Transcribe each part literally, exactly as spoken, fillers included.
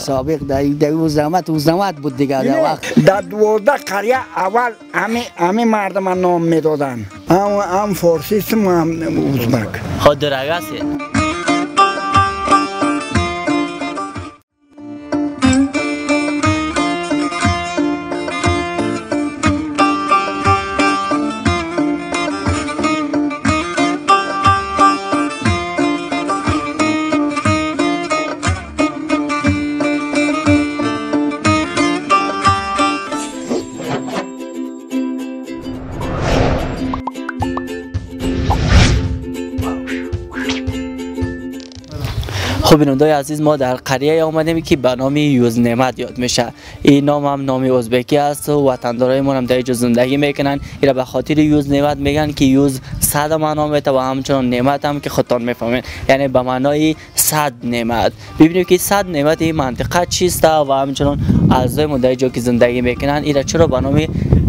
سابق در در روزنامه روزنامه بود دیگه در وقت در دوازده قریه اول همه همه مردم نام میدادن هم هم فارسی هم ازبک خود درگاسی خب بینندگان عزیز ما در قریه آمدیم که به نام یوز نعمت یاد میشه. این نام هم نام ازبکی است و وطندارای ما هم در اینجا زندگی میکنن. اینا به خاطر یوز نعمت میگن که یوز صد معنا میده و همچنان نعمت هم که خودتان میفهمین یعنی به معنای صد نعمت. ببینیم که صد نعمت این منطقه چیست و همچنان اعضای ما در اینجا که زندگی میکنن اینا چرا به نام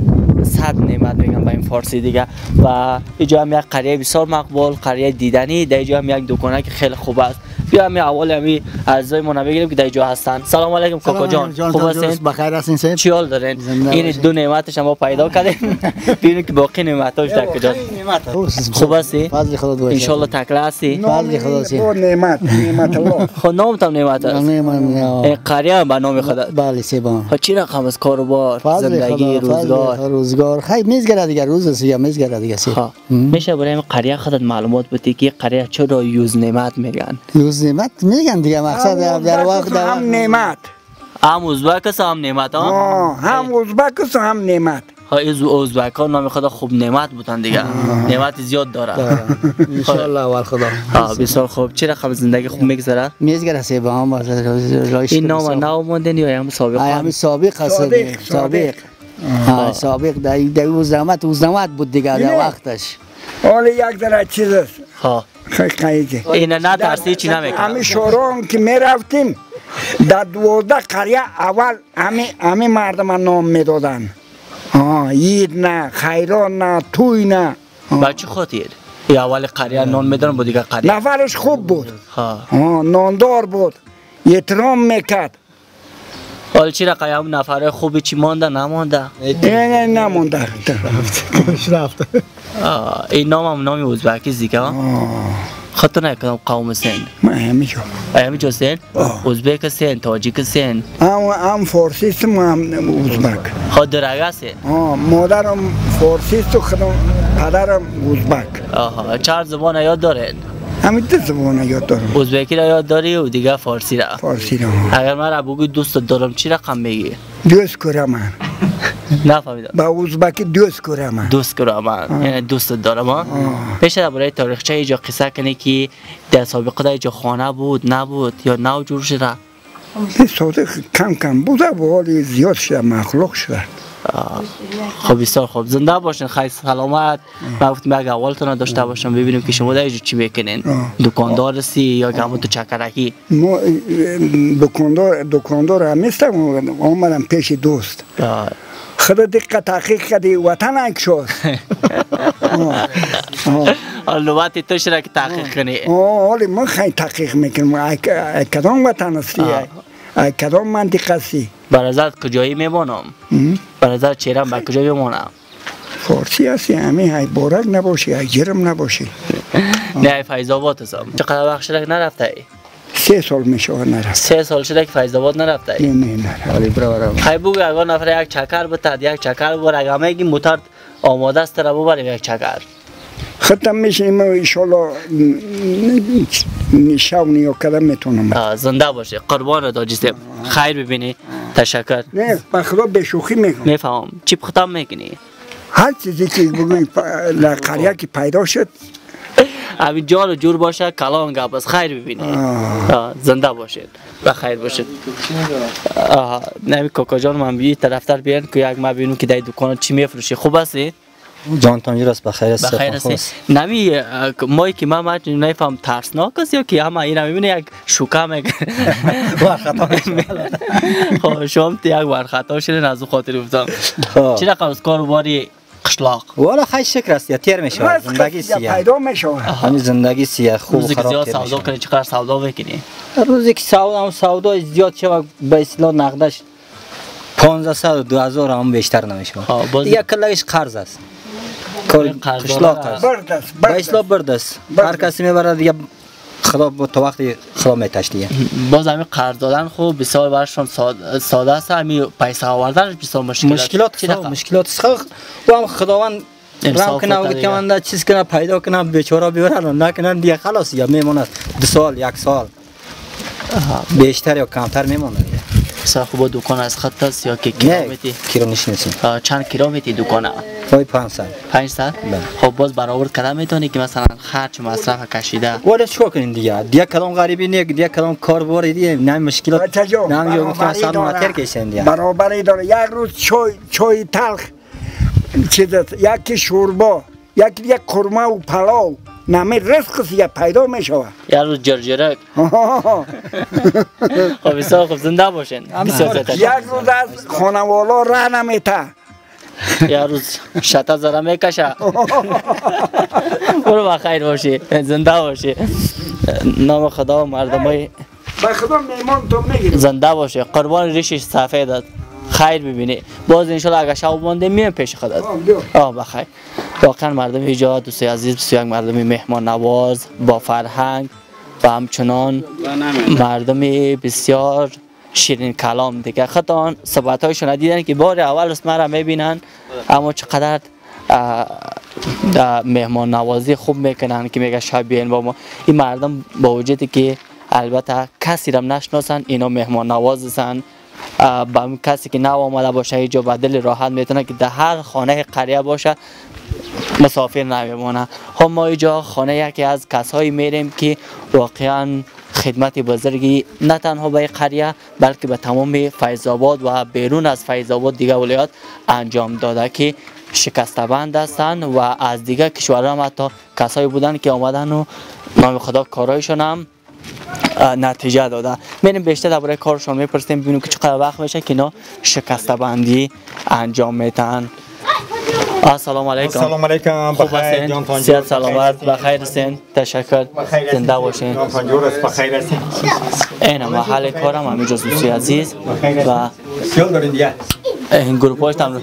صد نعمت میگن به این فارسی دیگه. و اینجا هم یک قریه بسیار مقبول، قریه دیدنی. در اینجا هم یک دکانه که خیلی خوب است. بیا همین اول همین اعضای ما بگیریم که در اینجا هستن. سلام علیکم کاکا جان. خوب هستین؟ بخیر هستین سید؟ چی حال دارین؟ این دو نعمتش ما پیدا کردیم. ببینیم که باقی نعمتاش در کجاست. خوب هستی؟ فضل خدا باشه. ان شاء الله تکله هستی؟ فضل خدا باشه. نعمت نعمت الله. خود نام تام نعمت است. این قریه به نام خدا. بله سیبان. خب چی رقم از کاروبار، زندگی، روزگار؟ روزگار خیلی میزگره دیگه روز است یا میزگره دیگه سی. میشه برای قریه خودت معلومات بدی که قریه چرا یوز نعمت میگن؟ یوز نعمت میگن دیگه مقصد در وقت هم نعمت هم ازبک است هم نعمت ها هم ازبک است هم نعمت ها از ازبک ها نام خدا خوب نعمت بودن دیگه نعمت زیاد داره ان شاء الله اول خدا ها بسیار خوب چه رقم زندگی خوب میگذره میگذره سی با هم این نام نو موندن یا هم سابق هم سابق است سابق ها سابق در در روزنامه روزنامه بود دیگه در وقتش حالا یک ذره چیز است ها خیلی این نه ترسی چی نمیکنه همه شوران که میرفتیم در دوازده قریه اول همه همه مردم نام میدادن ها عید نه خیران نه توی نه بچه خاطر ای اول قریه نان میدادن بود دیگه قریه نفرش خوب بود ها ها ناندار بود احترام میکرد حال چی رقم هم نفره خوبی چی مانده نمانده نه نمانده رفت این نام هم نامی ازبکی دیگه خطا نکنم قوم سن ما همیشه همیشه سن ازبک سن تاجیک سن هم هم فارسی هم ازبک خود درگاسی مادرم فارسی است و خودم پدرم ازبک آها چهار زبان یاد دارین همین دو زبان یاد دارم ازبکی را یاد داری و دیگه فارسی را فارسی را اگر من را بگوی دوست دارم چی رقم میگی دوست کرم من نفهمیدم با ازبکی دوست کرم من دوست کرم من یعنی دوست دارم پیش درباره تاریخچه اینجا قصه کنی که در سابقه در اینجا خانه بود نبود یا نو جور شده صادق کم کم بوده و حالی زیاد شده مخلوق شده خب بسیار خوب زنده باشین خیلی سلامت من گفتم اگه اولتون داشته باشم ببینیم که شما در اینجا چی میکنین دکاندار هستی یا همون تو چکرکی ما دکاندار دکاندار هم نیستم آمدم پیش دوست خدا دقت تحقیق کردی وطن اکشاست نوبت تو شده که تحقیق کنی حالی من خیلی تحقیق میکنم کدام وطن هستی کدام منطقه هستی برازت کجایی میمانم برازت چیرم به کجا میمانم فارسی هستی همه های بارک نباشی های جرم نباشی نه فیض آباد هستم چقدر وقت شده که نرفته ای؟ سه سال میشه نرفته سه سال شده که فیض آباد نرفته ای؟ نه نه نرفته خیلی بگو اگر نفر یک چکر بتد یک چکر ببر اگر همه گی موتر آماده است را ببریم یک چکر ختم میشه ما ایشالا شو نیو کدم میتونم زنده باشه قربان دا جسم خیر ببینی تشکر نه بخدا به شوخی میگم میفهم چی ختم میکنی هر چیزی که بگوی قریه که پیدا شد همین جان و جور باشه کلام گپ است خیر ببینی زنده باشید و خیر باشید نمی کاکا جان من بی طرفتر بیان که یک ما ببینم که در دکان چی میفروشی خوب هستی جان تانجور است بخیر است بخیر است نمی مایی که من ما نمیفهم ترسناک است یا که همه اینا میبینه یک شوکه میگه خب شما یک ور خطا شدین از اون خاطر گفتم چی رقم از کاروباری قشلاق والا خیلی شکر است یا تیر میشه راست زندگی خسته سیاه پیدا میشه. همین زندگی سیاه خوب روزی که خراب زیاد تیر سودا میشه کنی چقدر سودا بکنی؟ روزی که سودا هم سودا زیاد شود به اصطلاح نقدش پانزده و دو هزار هم بیشتر نمیشه آه، باز- دیگه کلش قرض است کار قرض قشلاق داره. است برد است، به برد اصطلاح است. برد است برد هر کسی میبره دیگه خدا با تو وقتی خدا میتش دیگه باز همین قرض دادن خوب بسیار برشون ساده, ساده است همین پیسه آوردنش بسیار مشکل است. مشکلات چی سخت رقم؟ مشکلات سخت و هم خداوند انصاف رحم کنه بده و دیگه. که من چیز کنه پیدا کنه بیچاره بیارن نکنن دیگه خلاص یا میمونه دو سال یک سال بیشتر یا کمتر میمونه دیگه بسیار خوب دکان از خط است یا که نه کیلومتری کیلو نشنیسیم آه، چند کیلومتری دکانه پای پانصد پنجصد خب باز برآورد کردن میتونی که مثلا خرج مصرف کشیده ولی چیکار کنین دیگه دیگه کدام غریبی نه دیگه کدام کار بار دیگه نه مشکلات بچه جان، نه یا گفتن برابری سال داره. ماتر کشن دیگه برابری داره. یک روز چای چای تلخ چیز است، یکی شوربا، یکی دیگه قرمه و پلاو، نمی رزق سیه پیدا میشود. یه روز جرجرک خب بسیار خوب زنده باشین بسیار یک زیاد. روز از خانوالا راه نمیته. یه روز شتا زره میکشه برو بخیر باشی زنده باشی نام خدا و مردمای به خدا میمان تو میگیرم. زنده باشه قربان ریشش سفیدت خیر ببینی باز انشالله اگر شب بانده میام پیش خودت آه بخیر واقعا مردم اینجا دوستای عزیز بسیار مردم مهمان نواز با فرهنگ و همچنان مردم بسیار شیرین کلام دیگه خطان صحبت هایشون دیدن که بار اول است مرا میبینن اما چقدر اه، اه، مهمان نوازی خوب میکنن که میگه شب بیاین با ما این مردم با وجودی که البته کسی را نشناسن اینا مهمان نواز هستن با اون کسی که نو آمده باشه اینجا به دل راحت میتونه که در هر خانه قریه باشه مسافر نمیمونه خب ما اینجا خانه یکی از کسایی میریم که واقعا خدمت بزرگی نه تنها به قریه بلکه به تمام فیض آباد و بیرون از فیض آباد دیگه ولایات انجام داده که شکسته‌بند هستند و از دیگه کشورها هم حتی کسایی بودن که آمدن و نام خدا کارایشون هم نتیجه داده. میریم بیشتر درباره کارشون میپرسیم ببینیم که چقدر وقت میشه که اینا شکسته‌بندی انجام میدن. السلام علیکم. السلام علیکم. خوب بخیر هستین؟ جان تانجور. صحت سلامت بخیر هستین؟ تشکر. زنده باشین. جان تانجور است بخیر هستین. این محل کارم همینجا دوستی عزیز و بسیار دارین دیگه. این گروپ هاش تمرین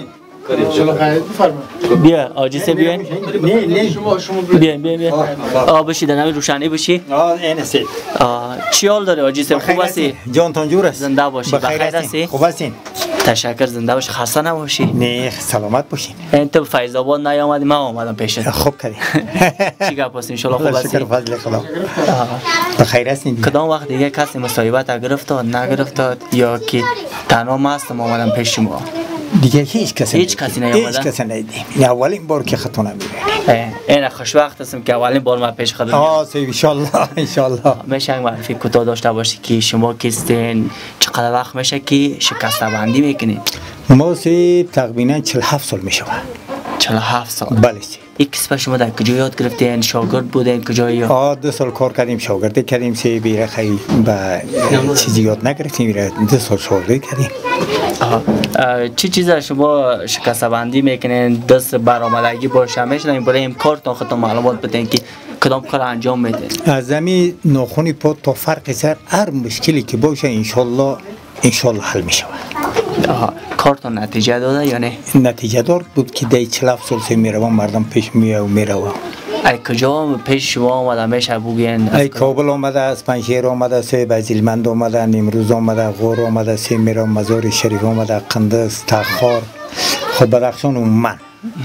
بیا آجیسه بیاین نه نه شما شما بیاین بیاین بیاین آه بشی در نمی روشنی بشی آه این سی. آه، چی حال داره آجیسه خوب هستی؟ جان تانجور است. زنده باشی بخیر هستی؟ خوب هستین؟ تشکر زنده باشی خسته نباشی نه سلامت باشین. این تو فیض آباد نیامدی من آمدم پیشت خوب کردین. چی گپ است ان شاء الله خوب هستی؟ شکر فضل خدا. آه. بخیر هستین دیگه. کدام وقت دیگه کسی مصاحبت گرفتاد نگرفتاد یا که تنها مستم آمدم پیش شما دیگه هیچ کسی هیچ کسی نیامده؟ هیچ کسی ندیدیم. این اولین بار که خطونه میره. این خوشوقت هستم که اولین بار من پیش خودم آه سی ان شاء الله ان شاء الله. میشه معرفی کوتاه داشته باشی که شما کیستین چقدر وقت میشه که شکسته بندی میکنید؟ ما سی تقریبا چهل و هفت سال میشه. چهل و هفت سال. بله سی. این کسب شما در کجا یاد گرفتین؟ شاگرد بودین کجا یا؟ آه دو سال کار کردیم شاگردی کردیم سی بیره خیلی با چیزی یاد نگرفتیم بیره دو سال شاگردی کردیم. آها. چی چیزا شما شکسته بندی میکنین دست برآمدگی باشه میشه برای این کارتون خودتون معلومات بدین که کدام کار انجام میدین؟ از زمین ناخونی پا تا فرق سر هر مشکلی که باشه انشالله انشالله حل میشه. آها کارتون نتیجه داده یا نه؟ نتیجه دار بود که دی چهل و هفت سال سی میروم مردم پیش میه و میروم. ای کجا پیش شما آمده میشه بگین؟ ای کابل آمده از پنجشیر آمده سی بازیلمند آمده نیمروز آمده غور آمده سی میروم مزار شریف آمده قندز تخار خب بدخشان و من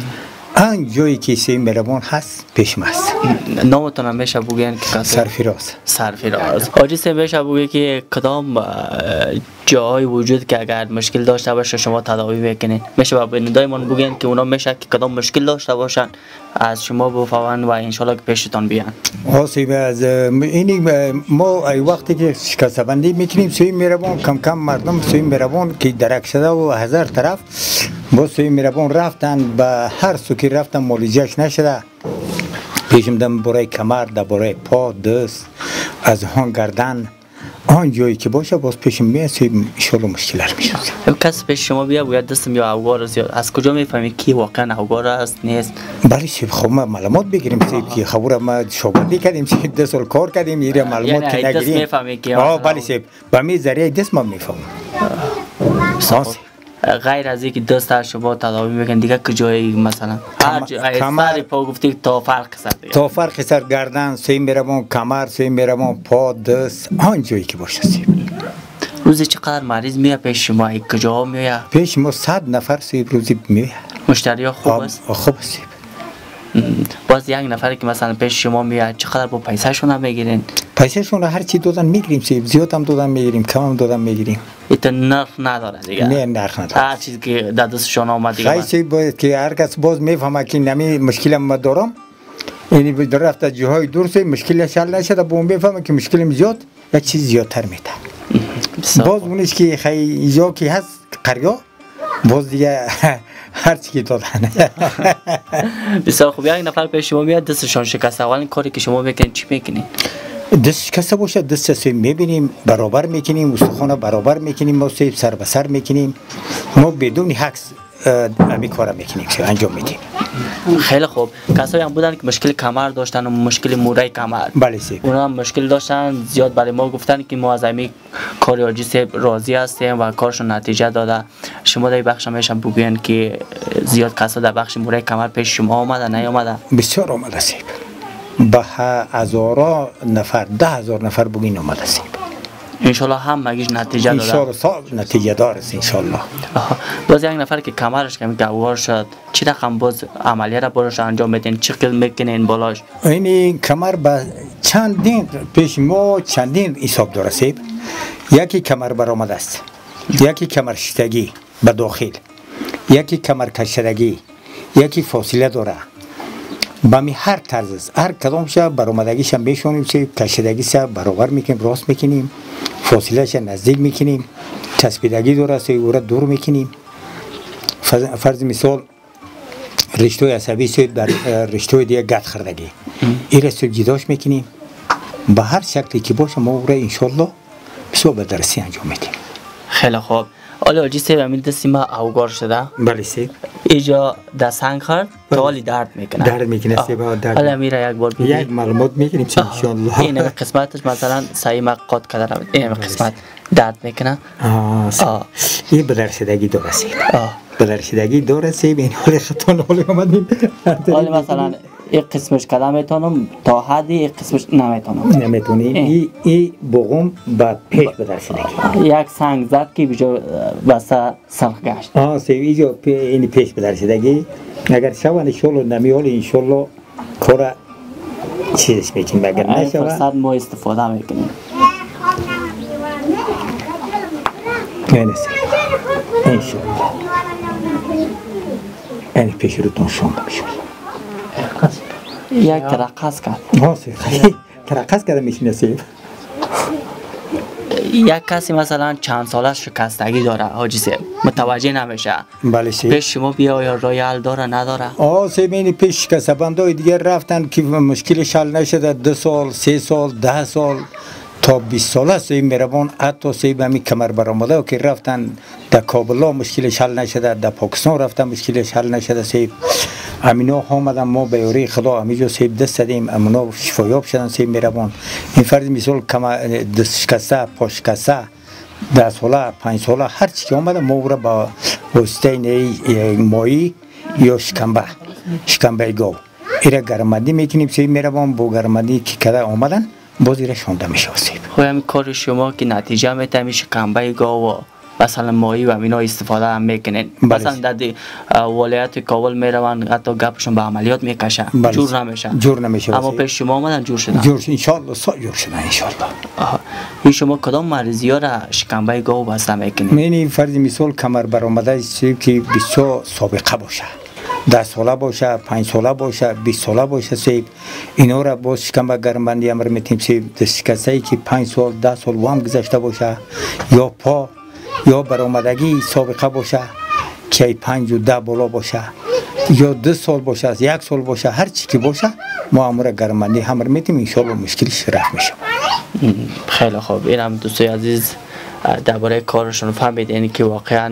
آن جایی که سی میروان هست پیش ماست. نامتون هم میشه بگین که کسی؟ سرفراز. سرفراز. آجی سه میشه بگی که کدام جاهای وجود که اگر مشکل داشته باشه شما تداوی بکنین میشه با بینندایمان بگین که اونا میشه که کدام مشکل داشته باشن از شما بفهمن و انشالله که پیشتان بیان. آسیب از اینی ما ای وقتی که شکسته بندی میکنیم سوی میروان کم کم مردم سوی میروان که درک شده و هزار طرف با سوی میروان رفتن به هر سوکی رفتن مولیجهش نشده پیشم دم برای کمر در برای پا دست از هان گردن آن جایی که باشه باز پیش میاد سیب انشالله مشکلش میشه. کسی پیش شما بیا باید دستم یا اوگار است، یا از کجا میفهمی کی واقعا اوگار است نیست؟ بله سیب خب ما معلومات بگیریم سیب که خبر ما شاگردی کردیم سیب دست سال کار کردیم میره معلومات که نگیریم. دست میفهمی که آه بله سیب با می ذریعه دست ما میفهمیم. غیر از اینکه دست از شما تداوی میکنن دیگه کجایی مثلا هر جای سر پا گفتی تا فرق سر دیگه تا فرق سر گردن سیم میرم کمر سیم میرم پا دست آن جایی که باشه سیب. روزی چقدر مریض میاد پیش شما؟ کجا میاد؟ پیش ما صد نفر سیب روزی میاد. مشتری ها خوب است؟ خوب سیب. باز یک نفری که مثلا پیش شما میاد چقدر با پیسه شون میگیرین؟ پیسه شون هر چی دادن میگیریم سیب، زیاد هم دادن میگیریم، کم هم دادن میگیریم. ایت نرخ نداره دیگه. نه نرخ نداره. هر چیزی که در دستشون آمد دیگه. خیلی سیب باید که هر کس باز میفهمه که نمی مشکلم ما دارم. یعنی در رفت از جاهای دور سیب مشکلش حل نشده با اون میفهمه که مشکلم زیاد یک چیز زیادتر میده. باز اونش که خیلی جا که هست قریا باز دیگه هر چی که دادن. بسیار خوب. یک نفر پیش شما میاد دستشان شکسته، اولین کاری که شما میکنین چی میکنین؟ دست شکسته باشه دست سیب میبینیم برابر میکنیم، استخوان برابر میکنیم، ما سیب سر به سر میکنیم، ما بدون حکس امی کارا میکنیم انجام میدیم. خیلی خوب. کسایی هم بودن که مشکل کمر داشتن و مشکل موره کمر. بله سیب. اونا هم مشکل داشتن، زیاد برای ما گفتن که ما از امی کاریولوژی سیب راضی هستیم و کارشون نتیجه داده. شما در بخش همیشه بگوین که زیاد کسا در بخش موره کمر پیش شما آمده نیامده؟ بسیار آمده سیب. به هزارا نفر ده هزار نفر بگین آمده سیب. انشالله هم مگیش نتیجه داده. انشالله صاحب نتیجه دار است انشالله. باز یک نفر که کمرش کمی گوار شد چی رقم باز عملیات را براش انجام میدین؟ چی قدر میکنین بالاش؟ این کمر با چندین پیش ما چندین حساب داره سیب. یکی کمر برآمده است، یکی کمر شستگی به داخل، یکی کمر کشیدگی، یکی فاصله داره. با می هر طرز است، هر کدامش برآمدگیش هم میشونیم سیب، کشیدگیش برابر میکنیم، راست میکنیم، فاصلهش نزدیک میکنیم، چسبیدگی داره سیب او را دور میکنیم. فرض مثال رشته عصبی سیب در رشته دیگه گت خردگی این را سیب جداش میکنیم. با هر شکلی که باشه ما او را انشالله بسیار به درستی انجام میدیم. خیلی خوب. حالا آجی سیب همین دستی ما اوگار شده؟ بله سیب. اینجا دست هنگ خورد تا حالی درد میکنه. درد میکنه سیب درد. حالا میره یک بار بیدی. یک معلومات میکنیم سیب انشالله. این قسمتش مثلا سعی مقاد کده رو این قسمت درد میکنه. آه سیب. این به درسیدگی داره سیب. به درسیدگی داره سیب این حالی خطان حالی آمدیم. حالی مثلا یک قسمش کده میتونم تا حدی یک قسمش نمیتونم. نمیتونی. ای ای بغم با پیش به درسیدگی. یک سنگ زد که بیجا بسته سرخ گشت. آه سیب اینجا این پیش به درسیدگی. اگر شوان انشالله نمیالی انشالله کار چیزش میکنیم. اگر این نشوان فرصت ما استفاده میکنیم. این سیب انشالله این پیش رو تون شونده میشه. یک ترقص کرد. آه سیب خیلی ترقص کرده میشینه سیب. یک کسی مثلا چند ساله شکستگی داره حاجی سیب متوجه نمیشه. بله سیب. پیش شما بیا یا رای حل داره نداره؟ آه سیب این پیش شکسته بندای دیگر رفتن که مشکلش حل نشده دو سال سه سال ده سال تا بیست ساله سیب میروان. حتی سیب همی کمر برآمده که رفتن در کابل مشکلش حل نشده، در پاکستان رفتن مشکلش حل نشده سیب. امینا آمدن ما به یاری خدا همیجا سیب دست دادیم امنا شفایاب شدن سیب میروان. این فرض مثال کمر دست شکسته پا شکسته ده ساله پنج ساله هر چی که آمده ما او را با واسطه مایی یا شکمبه شکمبه گاو ایره گرمندی میکنیم سیب میروان. با گرمندی که کده آمدن باز ایره شونده میشه سیب. خب همین کار شما که نتیجه میده میشه شکمبه گاو و مثلا ماهی و اینا استفاده هم میکنین. مثلا در ولایت کابل میرون حتی گپشون به عملیات میکشن جور نمیشن. جور نمیشه. اما پیش شما آمدن جور شدن. جور ان شاء الله سا جور شدن ان شاء الله. این شما کدام مریضی ها را شکمبه گاو بسته میکنین؟ یعنی فرض مثال کمر برآمده سیب که بسیار سابقه باشه، ده ساله باشه، پنج ساله باشه، بیست ساله باشه سیب اینا را با شکمبه گرمبندی امر میتیم سیب. دست شکسته که پنج سال ده سال وام گذشته باشه یا پا یا برآمدگی سابقه باشه که پنج و ده بالا باشه یا دو سال باشه یک سال باشه هر چی که باشه ما امر گرمبندی امر میتیم ان شاء الله مشکلش رفع میشه. خیلی خوب. این هم دوستای عزیز درباره کارشون فهمیدین که واقعا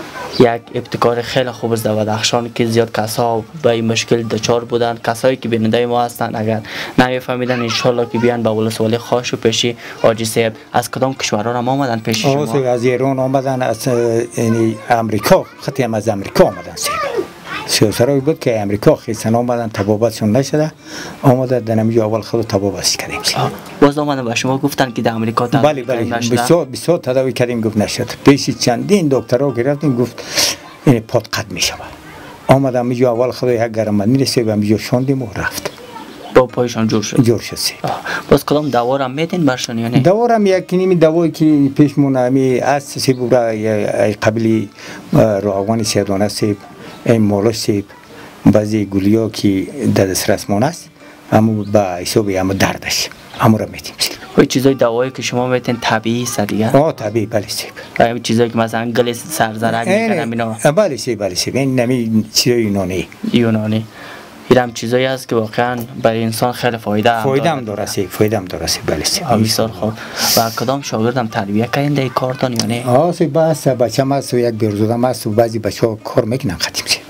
یک ابتکار خیلی خوب است در بدخشان که زیاد کسا به این مشکل دچار بودن. کسایی که بیننده ما هستن اگر نمیفهمیدن ان شاء الله که بیان به ولسوالی خاص و پیشی حاجی صاحب. از کدام کشورها هم آمدن پیش شما؟ از ایران آمدن، از یعنی امریکا، خطی هم از امریکا آمدن. سیاسرایی بود که امریکا خیستن آمدن، تبابتشون نشده، آمده در نمیجا اول خود تبابت کردیم. باز آمدن به شما گفتن که در امریکا تداوی کردیم نشده؟ بله بله بسیار تداوی کردیم گفت نشد. پیش چندین دکترها گرفتیم گفت این پاد قد می شود. آمده میجا اول خود یک گرمانی رسید و میجا شاندیم و رفت. با پایشان جور شد؟ جور شد. باز کدام دوا را میدین برشان یا نه؟ دوا را یکی نیمی دوایی که پیش مونمی از سیب را قبلی روغن سیدانه سیب این مولش سیب بعضی گلیا که در دسترس مان است اما با حساب اما دردش اما را میتیم. و چیزای دوایی که شما میتین طبیعی است دیگه؟ آه طبیعی بله سیب. و چیزایی که مثلا گل سرزرک میکنن اینا؟ بله سیب بله سیب. این نمی چیزای یونانی. یونانی. این هم چیزایی است که واقعا برای انسان خیلی فایده هم فایده هم داره سیب. فایده هم داره سیب بله سیب. بسیار خوب. و کدام شاگردم تربیت کردین در این کارتان یا نه؟ آه سیب بس بچه‌م است و یک بیرزودم است و بعضی بچه‌ها کار میکنن خطیم سیب.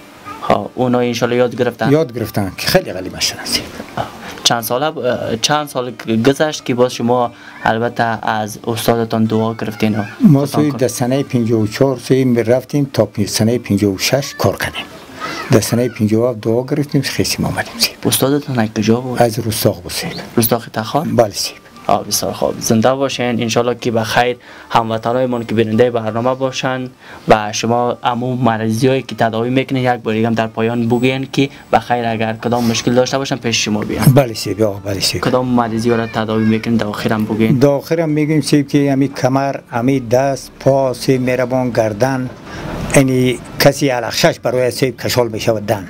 ها اونا ان شاء الله یاد گرفتن؟ یاد گرفتن که خیلی غلی مشن سیب. چند سال چند سال گذشت که باز شما البته از استادتان دعا گرفتین؟ ما سوی در سنه پنجاه و چهار سوی رفتیم تا سنه پنجاه و شش کار کردیم. در سنه پنجاه و هفت دعا گرفتیم خیسیم آمدیم سیب. استادتان از کجا بود؟ از رستاق بود سیب. رستاق تخار؟ بله سیب. آه بسیار خوب. زنده باشین ان شاء الله که بخیر هموطنایمون که بیننده برنامه باشن و شما عموم مریضیایی که تداوی میکنین یک بار دیگه هم در پایان بگین که بخیر اگر کدام مشکل داشته باشن پیش شما بیان. بله سیب. آه بله سیب. کدام مریضی را تداوی میکنین در آخرام بگین؟ در آخرام میگیم سیب که همی کمر، همی دست، پا، سیب میربان، گردن، یعنی کسی علخشش برای سیب کشال بشود دن.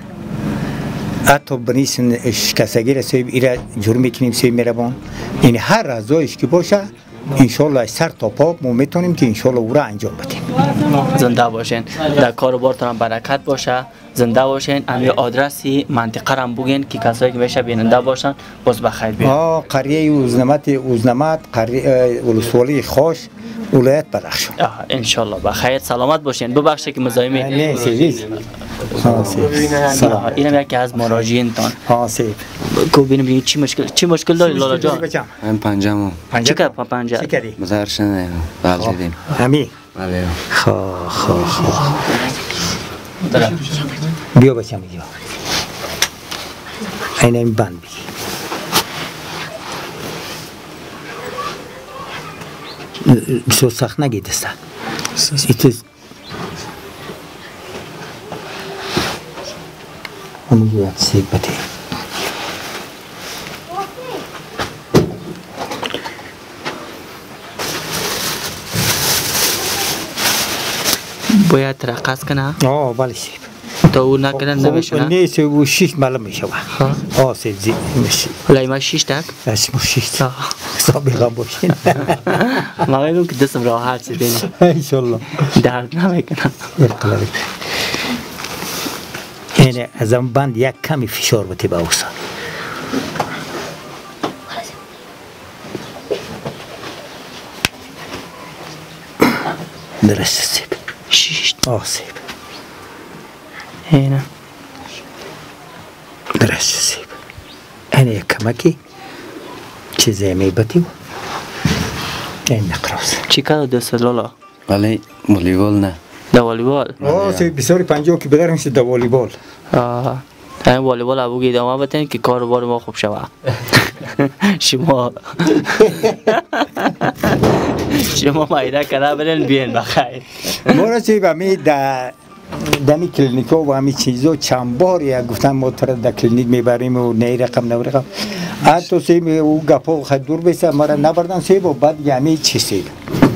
حتی بنیسن شکستگی را سیب ایره جور میکنیم سیب میربان. این هر رضایش که باشه انشالله از سر تا پا ما میتونیم که انشالله او را انجام بدیم. زنده باشین. در کاروبارتان هم برکت باشه. زنده باشین. امی آدرسی منطقه را بگین که کسایی که میشه بیننده باشن باز بخیر بیان. آه قریه اوزنمت اوزنمت قریه ولسوالی خوش ولایت بدخشان. ان شاء الله بخیر سلامت باشین. ببخشید که مزاحمی. نه سیدی. سلام. اینم یکی از مراجعین تان. ها سیب. کو ببینیم چی مشکل چی مشکل داری لالا جان؟ من پنجمو. چی که پنجه؟ چی کردی؟ بزرش نه. بلدیم. همی. بله. خا خا خا. بیا بچم بیا. این این بند بگی. بسیار سخت نگی دسته. ایتیز. همونجا یک سیب بده. باید ترقص کنه؟ آه بله سیب. تا او نکنه نمیشه نه؟ نه سیب و شیش معلوم میشه. آه سیب زی میشه. ولی ما شیش تک؟ اسمو شیش. سابقا باشین. ما میگم که دستم راحت شد این. انشالله. درد نمیکنم. ارقلابی. اینه از اون بند یک کمی فشار بده به اوسا. درست سیب. شیش. آه سیب. اینه. درست سیب. اینه یک کمکی چیزی میبتی و این نقراس. چی کار دست لالا؟ ولی والیبال نه. در والیبال؟ آه سیب بسیاری پنجاه که بدارم شد در والیبال. آه. این والیبال ابوگی ادامه بتین که کاروبار ما خوب شود. شما شما مایده کنه برین بیین بخیر. ما را چه بمی در دمی کلینیکا و همی چیزا چند بار یک گفتن ما تر در کلینیک میبریم و نی رقم نو رقم حتی سیم او گپا خود دور بیسته ما را نبردن سیب و بعد یمی چی سیب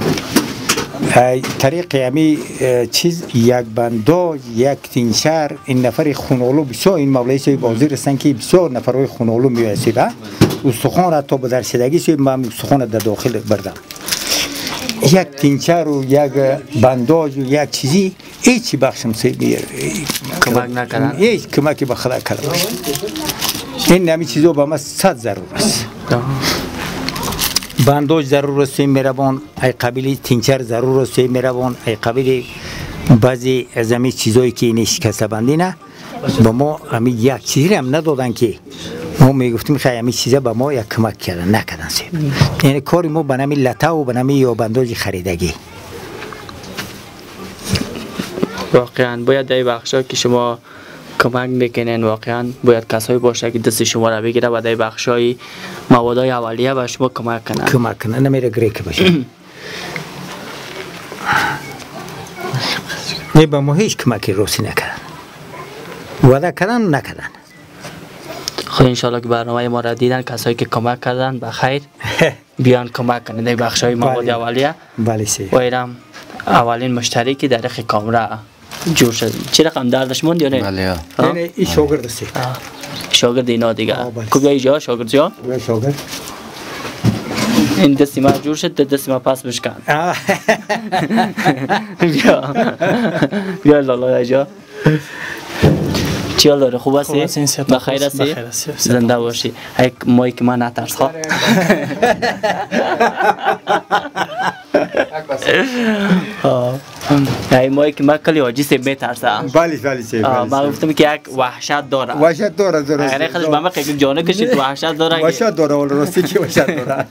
طریق یمی چیز یک بنداج یک تینشر این نفر خونالو بسیار این مولای سیب بازی رسن که بسیار نفرهای خونالو میوه سیب استخوان را تا به درشدگی سیب من استخوان در داخل بردم یک تینچر و یک بنداج و یک چیزی هیچی بخشم سیب کمک نکردن؟ هیچ کمکی به خدا کرده این نمی چیزا به ما صد ضرور است بنداج ضرور است میروان، ای قبیل تینچر ضرور است میروان، ای قبیل بعضی از همین چیزایی که این شکسته بندی نه با ما همین یک چیزی هم ندادن که ما میگفتیم خیلی همین چیزا با ما یک کمک کردن نکردن سیب. یعنی کاری ما به نمی لطه و به نمی یا بنداج خریدگی. واقعا باید در بخشا که شما کمک میکنین واقعا باید کسایی باشه که دست شما را بگیره و در بخشای موادهای اولیه به شما کمک کنن. کمک کنن نمیره گریک باشه. نه با ما هیچ کمکی روسی نکردن. وعده کردن نکردن. خب انشالله که برنامه ما را دیدن کسایی که کمک کردن به خیر بیان کمک کنن در بخشای مواد اولیه. بله سی. و اینم اولین مشتری که در اخی کامرا جور شد. چی رقم دردش موند یا نه؟ بله نه این شاگرد است. شاگرد اینا دیگه. کجا اینجا شاگرد جا؟ شاگرد. این دستی ما جور شد دستی ما پس بشکن. بیا بیا لالا اینجا. چی حال داره خوب هستی؟ بخیر هستی؟ زنده باشی. یک مایی که من نترس خواه. این مایی که من کلی واجی سیب میترسم. بله بله سیب. من گفتم که یک وحشت داره. وحشت داره درست. اگر خودش به من قیقی جانه کشید وحشت داره. وحشت داره ولی راستی که وحشت داره.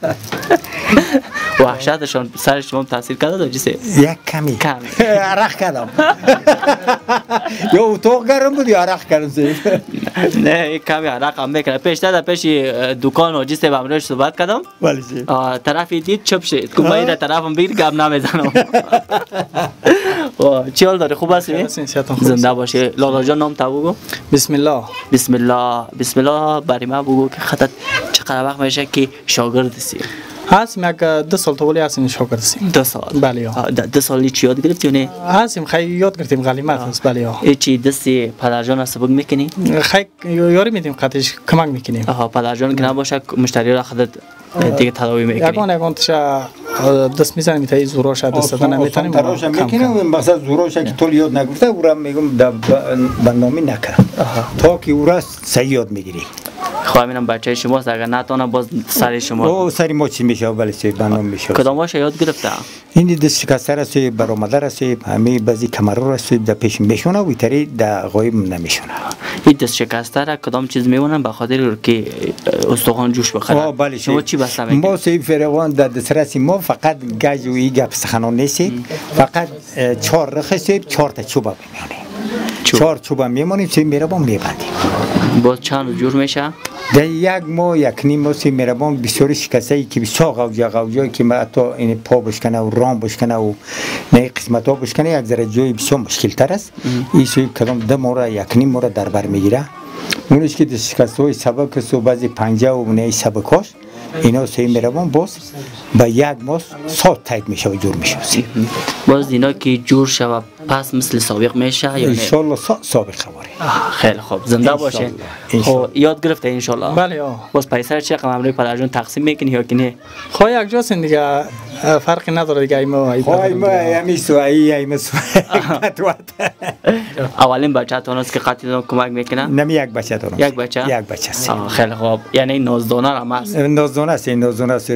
وحشتشان سر شما تاثیر کرده دو جیسه؟ یک کمی. کمی. عرق کردم. یا اتاق گرم بود یا عرق کردم سیب. نه یک کمی عرق هم میکنه. پیش در پیش دکان و جیسه با امروز صحبت کردم. بله سیب. طرفی دید چپ شد. که من طرفم بگیر گم نمیزنم. چی حال داری خوب هستی؟ زنده باشه. لالا جان نام تا بگو. بسم الله. بسم الله. بسم الله برای من بگو که خطت چقدر وقت میشه که شاگرد هستی؟ هستیم یک دو سال طولی هستیم شاگرد هستیم. دو سال. بله. دو سالی چی یاد گرفتی نه؟ هستیم خیلی یاد گرفتیم غلیمت است بله. چی دستی پدرجان سبق میکنی؟ خیلی یاری میدیم قطعش کمک میکنیم. آها پدرجان که نباشه مشتری را خودت دیگه تداوی میکنی. یکان یکان تشا دست میزنیم تا زوراش دست دادن نمیتونیم. تراش میکنیم مثلا زوراش که طول یاد نگرفته او را میگم برنامه نکردم. تا که او را صحیح یاد میگیری. خواهی میرم بچه شماست اگر نتونه باز سر شما. او سری ما چی میشه ولی سی برنامه میشه. کدامش یاد گرفته؟ این دست شکسته است برآمده است همه بعضی کمر است در پیش میشونه و تری در غایب نمیشونه. این دست شکسته را کدام چیز میمونن به خاطر که استخوان جوش بخوره. بله شما چی بسته میکنید؟ ما سی فرقان در دسترس ما فقط گاج و این گپ سخنان نیست. فقط چهار رخ است چهار تا چوب میمونه. چهار چوب میمونیم سی میره با میبندیم. باز چند جور میشه؟ در یک ماه یک نیم ماه سی میربان بسیاری شکسته ای که بسیار غوجه غوجه که ما حتی این پا بشکنه و رام بشکنه و نه قسمت ها بشکنه یک ذره جای بسیار مشکل تر است. این سوی کدام ده ماه یک نیم ماه در بر میگیره. اونش که شکسته های سبک است و بعضی پنجه و نه سبکاش اینا سی میربان باز با یک ماه ساعت تایید میشه و جور میشه. باز اینا که جور شود پس مثل سابق میشه یا نه؟ انشالله سابق خواره. خیلی خوب زنده باشه. خب یاد گرفته انشالله. بله. باز پیسر چه رقم امروز پدرجان تقسیم میکنی یا که نه؟ خب یک جاست دیگه فرقی نداره دیگه ایما خب ایما همی سوایی ایما سوایی. اولین بچه تون است که قطعا کمک میکنن؟ نمی یک بچه تون. یک بچه؟ یک بچه است. خیلی خوب یعنی نازدانه هم است. نازدانه است نازدانه است.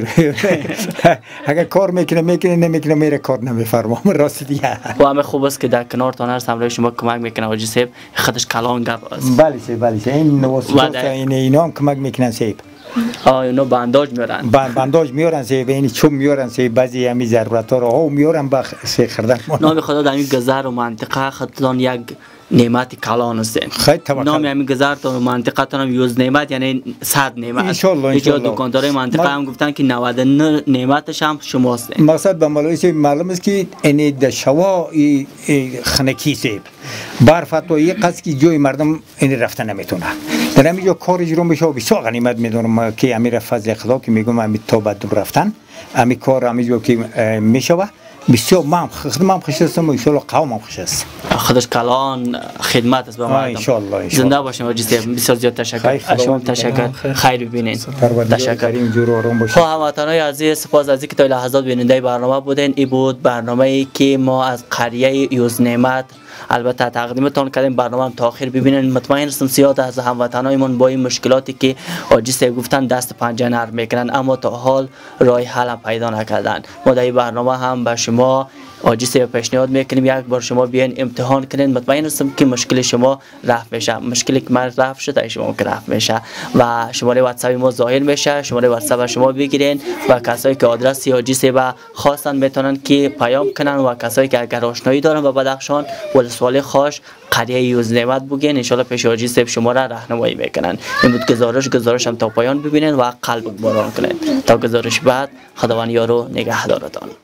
اگر کار میکنه میکنه نمیکنه میره کار نمیفرمام راست دیگه. و همه خوب است که در کنار تان هست همراه شما کمک میکنه و جسب خودش کلان گپ است. بله سی بله سی این نواسط این اینا هم کمک میکنن سیب. آه اینا بانداج میارن. بانداج میارن سیب این چوب میارن سیب بعضی همی ضرورت ها رو ها میارن با سی خردن. نام خدا در این گذر و منطقه خودتان یک نعمت کلان است. خیلی توکل. نام همین گذر تا منطقه تانم یوز نعمت یعنی صد نعمت. ان شاء الله ان شاء الله. دکاندارای منطقه هم گفتن که نود و نه نعمتش هم شماست. مقصد به مالوی معلوم است که این در شوا خنکی سیب برفت و یک قصد که جای مردم این رفتن نمیتونه. در همینجا کار اجرا میشه و بسیار غنیمت میدونم که امیر فضل خدا که میگم امیر تا بدون رفتن امی کار همینجا که میشه بسیار مام خدمت خوش هستم و ان شاء الله قومم خوش است. خودش کلان خدمت است به مردم. ان شاء الله زنده باشیم و جسم بسیار زیاد تشکر. شما تشکر. خیر ببینین. تشکر. خب هموطنان عزیز سپاس از اینکه تا لحظات بیننده برنامه بودین. این بود برنامه‌ای که ما از قریه یوز نعمت البته تقدیمتان کردیم برنامه تا آخر ببینین. مطمئن هستم زیاد از هموطنایمون با این مشکلاتی که حاجی صاحب گفتن دست پنجه نرم میکنن اما تا حال راه حل پیدا نکردن. ما در این برنامه هم به شما حاجی صاحب پیشنهاد میکنیم یک بار شما بیاین امتحان کنین. مطمئن هستم که مشکل شما رفع میشه. مشکلی که من رفع شده شما که رفع میشه و شماره واتساپ ما ظاهر میشه. شماره واتساپ شما بگیرین و کسایی که آدرس حاجی صاحب خواستن میتونن که پیام کنن و کسایی که اگر آشنایی دارن با بدخشان ولسوالی خاش قریه یوز نعمت بگین ان شاء الله پیش حاجی صاحب شما را راهنمایی میکنن. این بود گزارش گزارش هم تا پایان ببینین و قلب باران کنین. تا گزارش بعد خداوند یارو نگهدارتان.